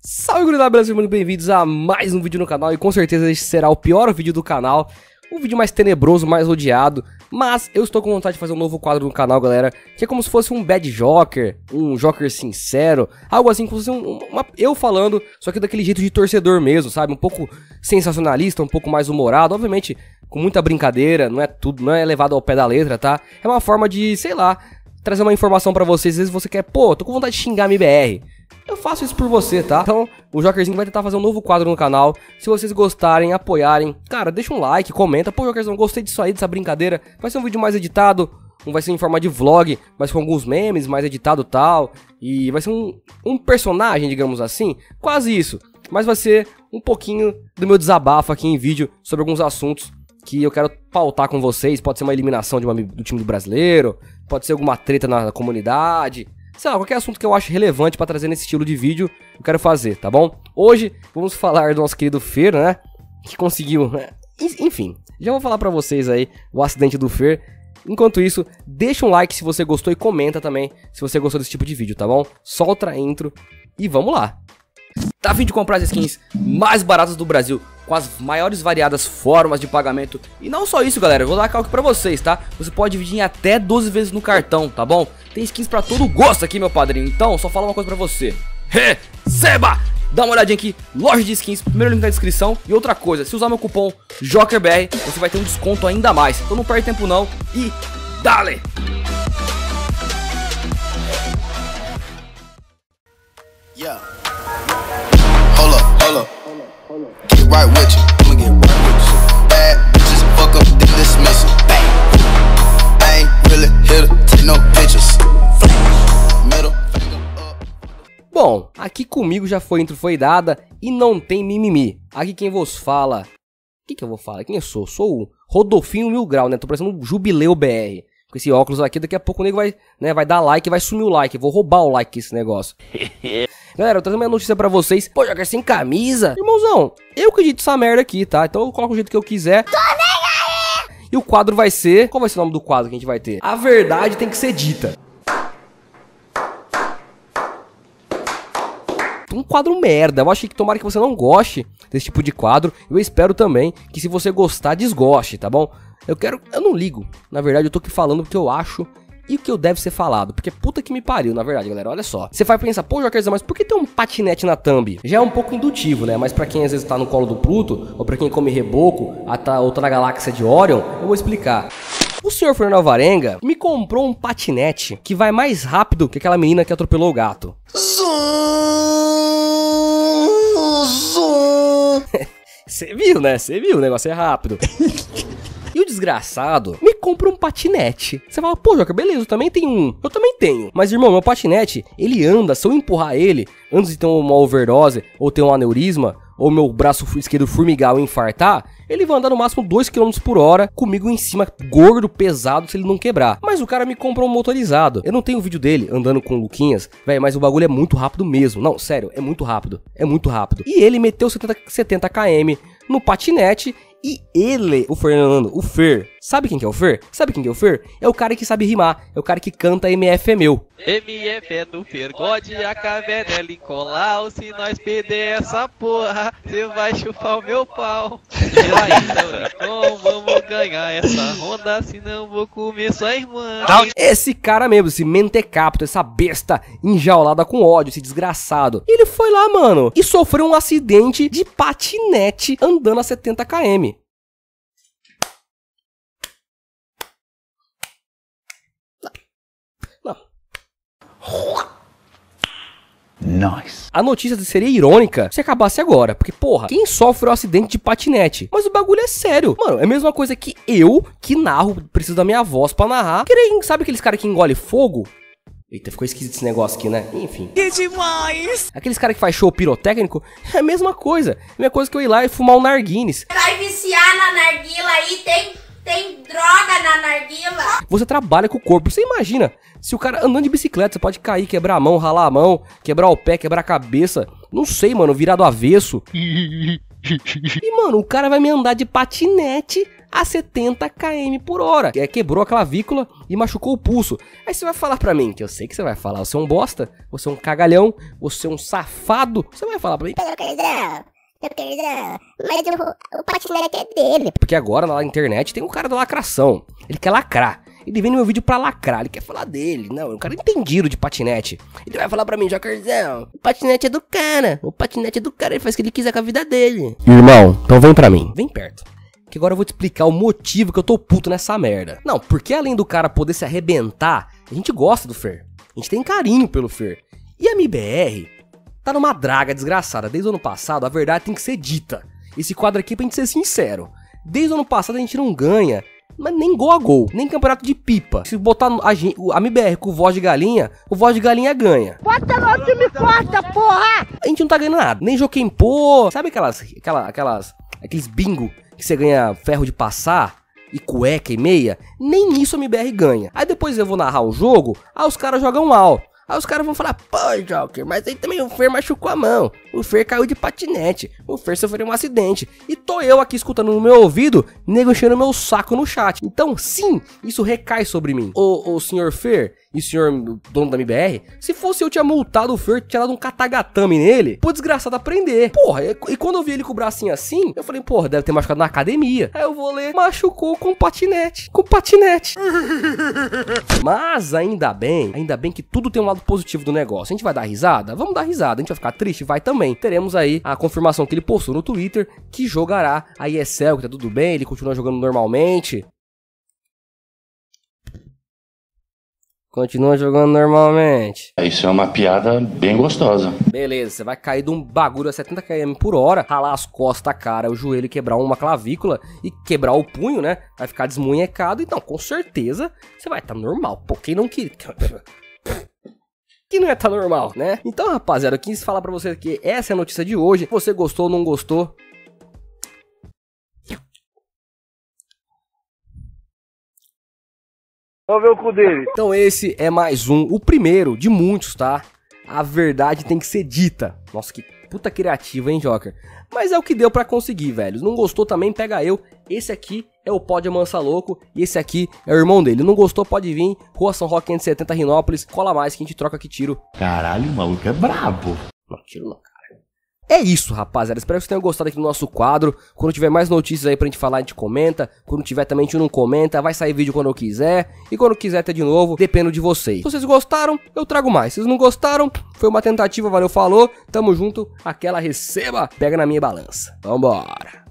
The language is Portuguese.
Salve, gurizada, Brasil, muito bem-vindos a mais um vídeo no canal. E com certeza este será o pior vídeo do canal, o vídeo mais tenebroso, mais odiado. Mas eu estou com vontade de fazer um novo quadro no canal, galera, que é como se fosse um bad joker, um joker sincero, algo assim, como se fosse eu falando, só que daquele jeito de torcedor mesmo, sabe? Um pouco sensacionalista, um pouco mais humorado, obviamente com muita brincadeira, não é tudo, não é levado ao pé da letra, tá? É uma forma de, sei lá, trazer uma informação pra vocês. Às vezes você quer, pô, tô com vontade de xingar a MBR. Eu faço isso por você, tá? Então, o Jokerzinho vai tentar fazer um novo quadro no canal. Se vocês gostarem, apoiarem, cara, deixa um like, comenta. Pô, Jokerzão, gostei disso aí, dessa brincadeira. Vai ser um vídeo mais editado, vai ser em forma de vlog, mas com alguns memes, mais editado e tal. E vai ser um personagem, digamos assim, quase isso. Mas vai ser um pouquinho do meu desabafo aqui em vídeo sobre alguns assuntos que eu quero pautar com vocês. Pode ser uma eliminação do time do brasileiro, pode ser alguma treta na comunidade, sei lá, qualquer assunto que eu acho relevante pra trazer nesse estilo de vídeo, eu quero fazer, tá bom? Hoje vamos falar do nosso querido Fer, né? Que conseguiu, né? Enfim, já vou falar pra vocês aí o acidente do Fer. Enquanto isso, deixa um like se você gostou e comenta também se você gostou desse tipo de vídeo, tá bom? Solta a intro e vamos lá! Tá a fim de comprar as skins mais baratas do Brasil, com as maiores variadas formas de pagamento? E não só isso, galera, eu vou dar calque pra vocês, tá? Você pode dividir em até 12 vezes no cartão, tá bom? Tem skins pra todo gosto aqui, meu padrinho. Então, só falar uma coisa pra você: receba! Dá uma olhadinha aqui, loja de skins, primeiro link na descrição. E outra coisa, se usar meu cupom JOKERBR, você vai ter um desconto ainda mais. Então não perde tempo não e dale! Yeah. Hold up. Get right with you. I'ma get right with you. Bad bitches, fuck up, then dismiss it. Bang. I ain't really here to take no pictures. Middle finger up. Bom, aqui comigo já foi intro, foi dada e não tem mimimi. Aqui quem vos fala... O que eu vou falar? Quem eu sou? Sou o Rodolfinho Mil Grau, né? Tô parecendo um Jubileu BR. Com esse óculos aqui, daqui a pouco o nego vai, né, vai dar like, vai sumir o like. Eu vou roubar o like esse negócio. Galera, eu tô trazendo uma notícia pra vocês. Pô, Joker sem camisa? Irmãozão, eu que edito essa merda aqui, tá? Então eu coloco o jeito que eu quiser. Tô nem aí! E o quadro vai ser... Qual vai ser o nome do quadro que a gente vai ter? A verdade tem que ser dita. Um quadro merda. Eu acho que tomara que você não goste desse tipo de quadro. Eu espero também que, se você gostar, desgoste, tá bom? Eu não ligo. Na verdade, eu tô aqui falando o que eu acho e o que eu deve ser falado. Porque puta que me pariu, na verdade, galera. Olha só. Você vai pensar, pô, Jokerzão, mas por que tem um patinete na thumb? Já é um pouco indutivo, né? Mas pra quem às vezes tá no colo do Pluto, ou pra quem come reboco, ou tá na galáxia de Orion, eu vou explicar. O senhor Fernando Alvarenga me comprou um patinete que vai mais rápido que aquela menina que atropelou o gato. Você viu, né? Você viu, o negócio é rápido. E o desgraçado me compra um patinete. Você fala, pô, Joker, beleza, eu também tenho um. Eu também tenho. Mas, irmão, meu patinete, ele anda, se eu empurrar ele, antes de ter uma overdose, ou ter um aneurisma, ou meu braço esquerdo formigar ou infartar, ele vai andar no máximo 2 km por hora, comigo em cima, gordo, pesado, se ele não quebrar. Mas o cara me comprou um motorizado. Eu não tenho vídeo dele andando com o Luquinhas, velho, mas o bagulho é muito rápido mesmo. Não, sério, é muito rápido. É muito rápido. E ele meteu 70 km no patinete. E ele, o Fernando, o Fer, sabe quem que é o Fer? Sabe quem que é o Fer? É o cara que sabe rimar, é o cara que canta MF é meu. MF é do Fergode, a caverna é Lincolau. Se nós perder essa porra, cê vai chupar o meu pau. Então vamos ganhar essa ronda, senão vou comer sua irmã. Esse cara mesmo, esse mentecapto, essa besta enjaulada com ódio, esse desgraçado. Ele foi lá, mano, e sofreu um acidente de patinete andando a 70 km. Nice. A notícia seria irônica se acabasse agora, porque, porra, quem sofre um acidente de patinete? Mas o bagulho é sério. Mano, é a mesma coisa que eu, que narro, preciso da minha voz pra narrar. Sabe aqueles caras que engolem fogo? Eita, ficou esquisito esse negócio aqui, né? Enfim. Que demais! Aqueles caras que faz show pirotécnico, é a mesma coisa. É a mesma coisa que eu ir lá e fumar um narguines. Vai viciar na narguila aí, tem droga na narguila. Você trabalha com o corpo, você imagina. Se o cara andando de bicicleta, você pode cair, quebrar a mão, ralar a mão, quebrar o pé, quebrar a cabeça. Não sei, mano, virar do avesso. E, mano, o cara vai me andar de patinete a 70 km por hora. Quebrou a clavícula e machucou o pulso. Aí você vai falar pra mim, que eu sei que você vai falar, você é um bosta, você é um cagalhão, você é um safado. Você vai falar pra mim, mas o patinete é dele. porque agora na internet tem um cara da lacração. Ele quer lacrar. Ele vem no meu vídeo pra lacrar, ele quer falar dele. Não, é um cara entendido de patinete. Ele vai falar pra mim, Jokerzão, o patinete é do cara. O patinete é do cara, ele faz o que ele quiser com a vida dele. Irmão, então vem pra mim. Vem perto. Que agora eu vou te explicar o motivo que eu tô puto nessa merda. Não, porque além do cara poder se arrebentar, a gente gosta do Fer. A gente tem carinho pelo Fer. E a MBR tá numa draga desgraçada. Desde o ano passado, a verdade tem que ser dita. Esse quadro aqui é pra gente ser sincero. Desde o ano passado a gente não ganha, mas nem gol a gol, nem campeonato de pipa. Se botar a MBR com voz de galinha, o voz de galinha ganha. Bota no time corta, porra! A gente não tá ganhando nada. Nem Joquempô. Sabe aqueles bingo que você ganha ferro de passar e cueca e meia? Nem isso a MBR ganha. Aí depois eu vou narrar um jogo, aí os caras jogam mal. Aí os caras vão falar, pô, Joker, mas aí também o Fer machucou a mão. O Fer caiu de patinete. O Fer sofreu um acidente. E tô eu aqui escutando no meu ouvido, nego enchendo meu saco no chat. Então, sim, isso recai sobre mim. O senhor Fer e o senhor dono da MBR, se fosse eu tinha multado o Fer, tinha dado um katagatame nele, pro desgraçado aprender. Porra, e quando eu vi ele com o bracinho assim, eu falei, porra, deve ter machucado na academia. Aí eu vou ler, machucou com patinete. Com patinete. Mas ainda bem que tudo tem um lado positivo do negócio. A gente vai dar risada? Vamos dar risada. A gente vai ficar triste? Vai também. Teremos aí a confirmação que ele postou no Twitter que jogará a ESL, que tá tudo bem, ele continua jogando normalmente. Continua jogando normalmente. Isso é uma piada bem gostosa. Beleza, você vai cair de um bagulho a 70 km por hora, ralar as costas, a cara, o joelho, quebrar uma clavícula e quebrar o punho, né? Vai ficar desmunhecado, então com certeza você vai estar normal. Pô, quem não quer... que não ia estar normal, né? Então, rapaziada, eu quis falar pra você que essa é a notícia de hoje. Se você gostou ou não gostou... Vamos ver o cu dele. Então esse é mais o primeiro de muitos, tá? A verdade tem que ser dita. Nossa, que puta criativa, hein, Joker? Mas é o que deu pra conseguir, velho. Não gostou também, pega eu. Esse aqui é o Pode Amansa Louco e esse aqui é o irmão dele. Não gostou, pode vir. Rua São Roque 570, Rinópolis. Cola mais que a gente troca aqui tiro. Caralho, o maluco é brabo. Não, tiro não, cara. É isso, rapaziada. Espero que vocês tenham gostado aqui do nosso quadro. Quando tiver mais notícias aí pra gente falar, a gente comenta. Quando tiver também, a gente não comenta. Vai sair vídeo quando eu quiser. E quando quiser ter de novo, depende de vocês. Se vocês gostaram, eu trago mais. Se vocês não gostaram, foi uma tentativa, valeu, falou. Tamo junto. Aquela receba, pega na minha balança. Vambora.